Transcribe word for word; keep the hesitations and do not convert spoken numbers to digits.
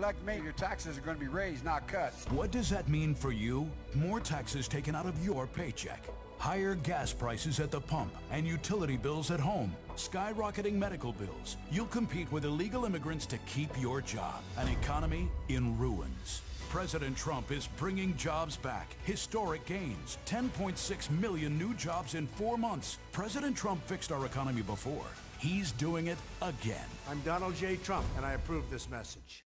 Like me, your taxes are going to be raised, not cut. What does that mean for you? More taxes taken out of your paycheck. Higher gas prices at the pump and utility bills at home. Skyrocketing medical bills. You'll compete with illegal immigrants to keep your job. An economy in ruins. President Trump is bringing jobs back. Historic gains. ten point six million new jobs in four months. President Trump fixed our economy before. He's doing it again. I'm Donald J. Trump, and I approve this message.